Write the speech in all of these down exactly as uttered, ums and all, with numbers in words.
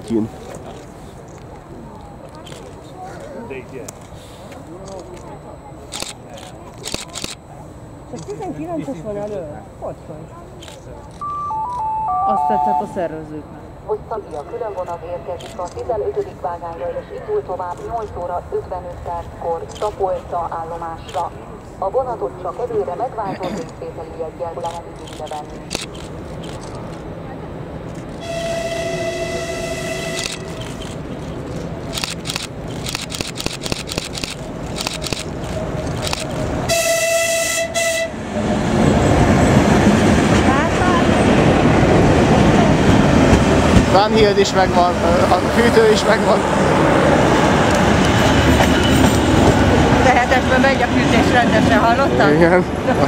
Kin. Csak tizenkilences van elő? Hogy vagy? Azt tetszett a szervezőknek. Hosszabbja különvonat érkezik a tizenötödik vágányra és indul tovább nyolc óra ötvenöt perckor Tapolca állomásra. A vonatot csak előre megváltott részvételi jeggyel lehet igénybe venni. Gunhild is megvan, a hűtő is megvan. De hetesben megy a fűtés rendesen, hallottad? Igen.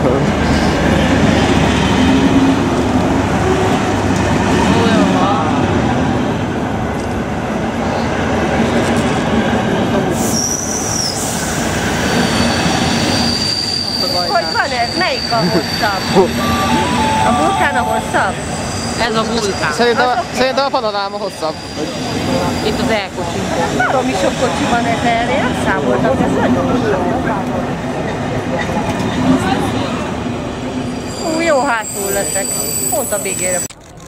Hogy van ez? Melyik a hosszabb? A vulkán a hosszabb? Ez a vulkán. Szerintem, szerintem a panoráma hosszabb. Itt az elkocsi. Baromi sok kocsi van ez erre, elszámoltak, ez nagyon hosszabb. Ú, jó hátul leszek. Pont a végére.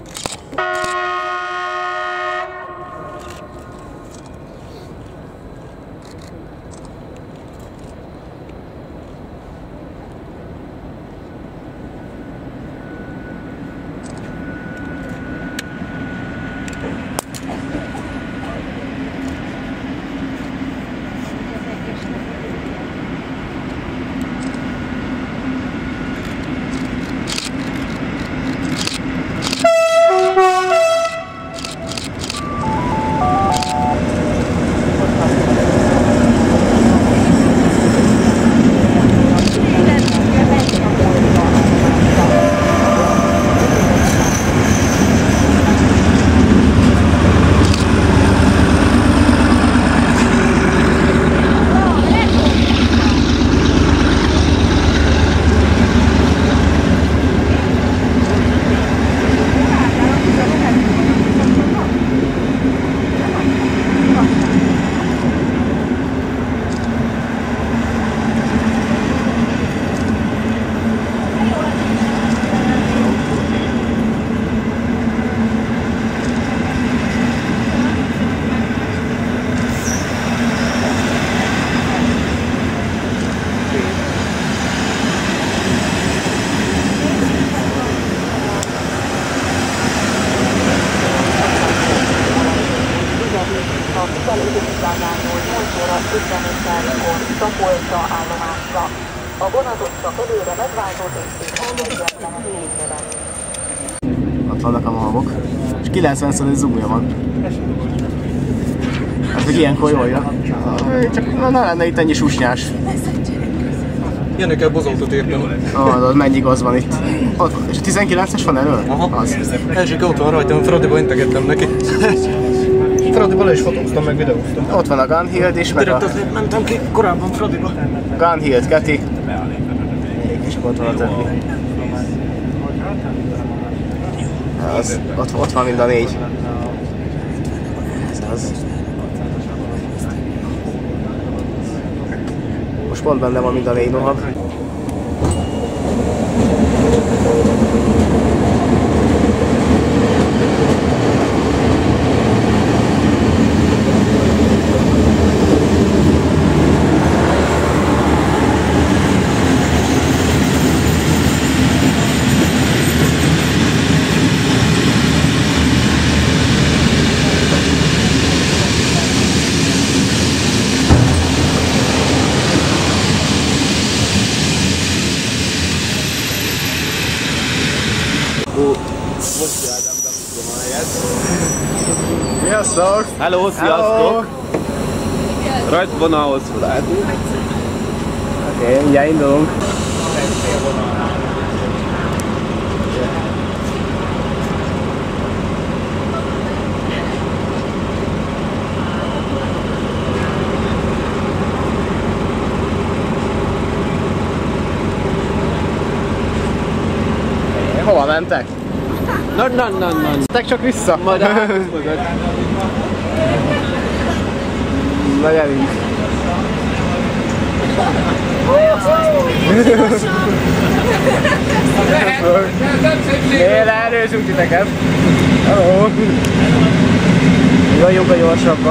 Tapolca állomásra. A vonatot csak előre megváltott részvételi lehet igénybe venni. Ott vannak a malmok. És kilencvenszor egy zoomja van. Hát, hogy ilyenkor jól jön. Csak na, lenne itt ennyi susnyás. Ilyenekkel bozoltot értem. Ah, mennyi gaz van itt. Ott, és a tizenkilences van elől? Aha. Az. Elsők ott van rajtam, Fradiba integettem neki. Fradiba le is fotóztam, meg videóztam. Ott van a Gunhild is, meg Direkt a... azért mentem ki korábban Fradiba. Gunhild, Keti. És ott van a többi. Az, ott, ott van mind a négy. Ez az. Most pont benne van mind a négy nohab. Sziasztok! Hello, sziasztok! Rajtvonalhoz felálltunk. Oké, okay, mindjárt indulunk. Hova mentek? Na, na, na, na. Tek csak vissza. Majd a hátunk mögött. Na gyerünk. Miért erősünk titeket? Hello! Mi vagyunk a gyorsabbak.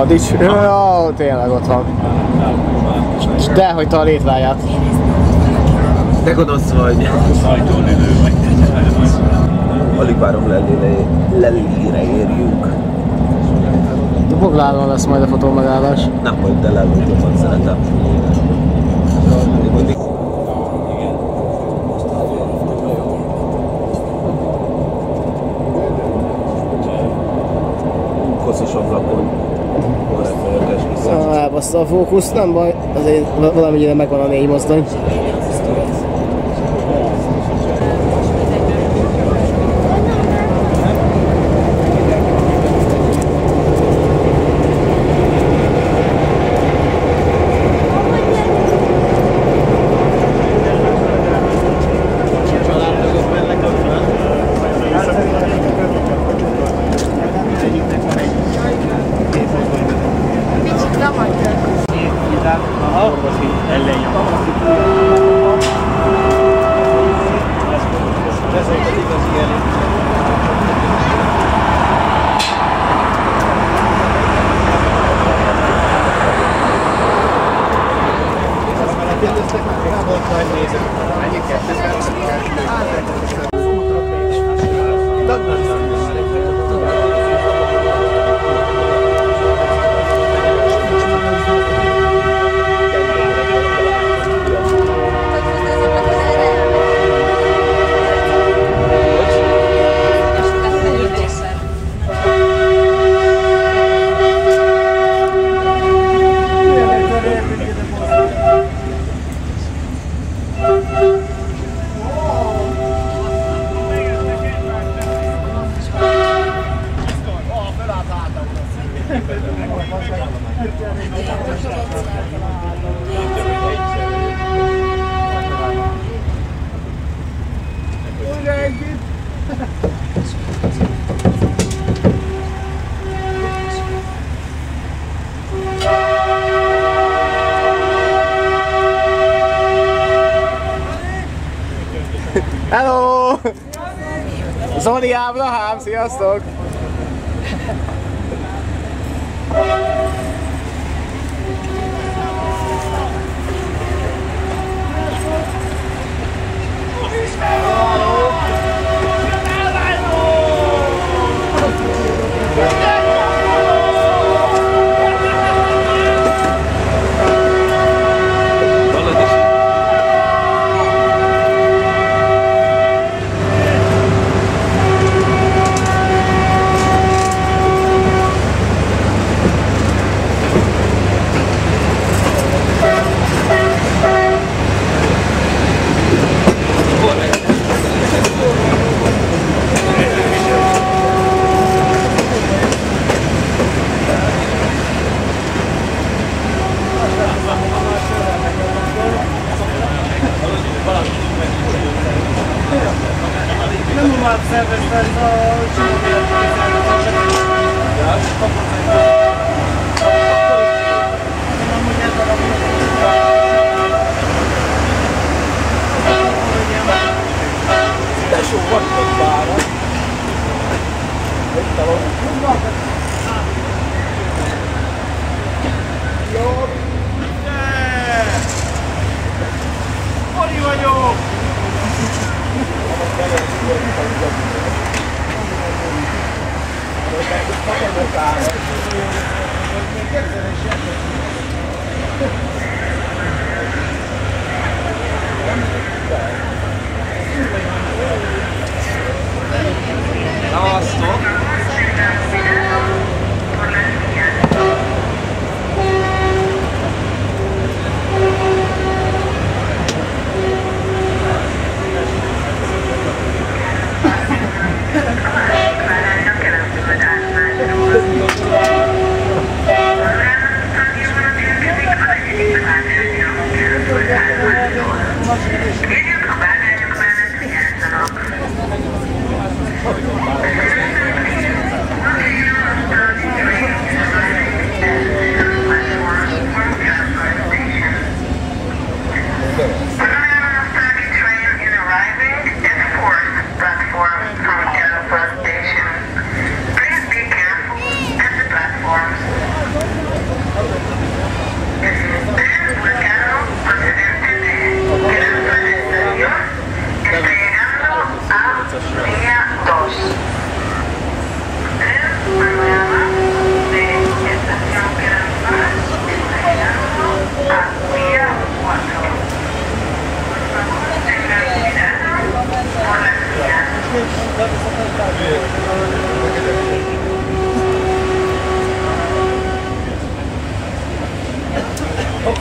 Adics, jó, tényleg ott van. De hagyta a létráját. De gonosz vagy. Alig várom Lellire érjünk. Boglálon lesz majd a fotómegállás. Nem hagyd el, Lellót jobban szeretem. Koszos ablakon. Elbassza a fókusz, nem baj, azért valamennyire megvan a négy mozdony. Hello! Zoli Ábrahám, sziasztok!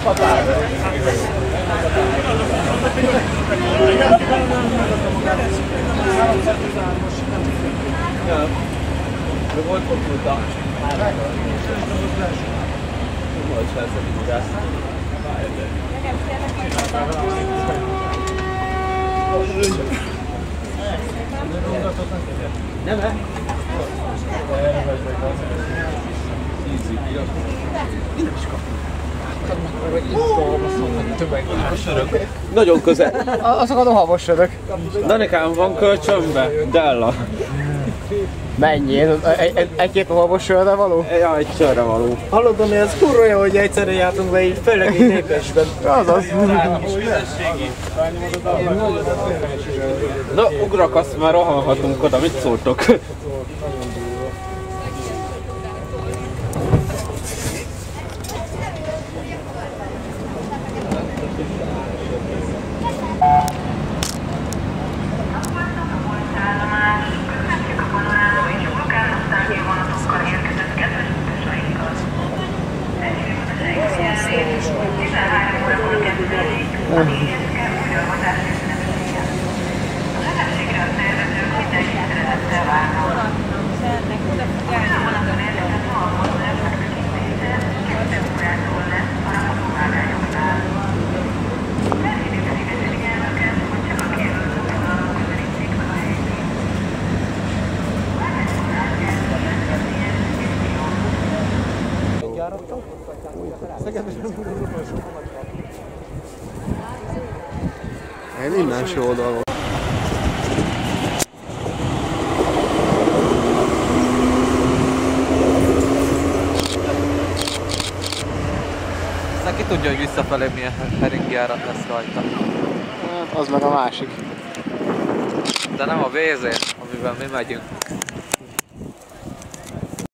Volt konsulta. Volt felszabadulás. Nem, nem. Nagyon közel. Azokat a havas sörök. Danikám, van kölcsönbe? Della. Mennyi? Egy-két havas sörre való? Ja, egy sörre való. Hallod, ami ez kurva jó, hogy egyszerre jártunk be így, főleg így népesben. Azaz. Na, ugrak, azt már rohanhatunk oda, mit szóltok? Én innenső oldalon. Aztán ki tudja, hogy visszafelé milyen heringjárat lesz rajta. Hát az meg a másik. De nem a vé zé, amivel mi megyünk.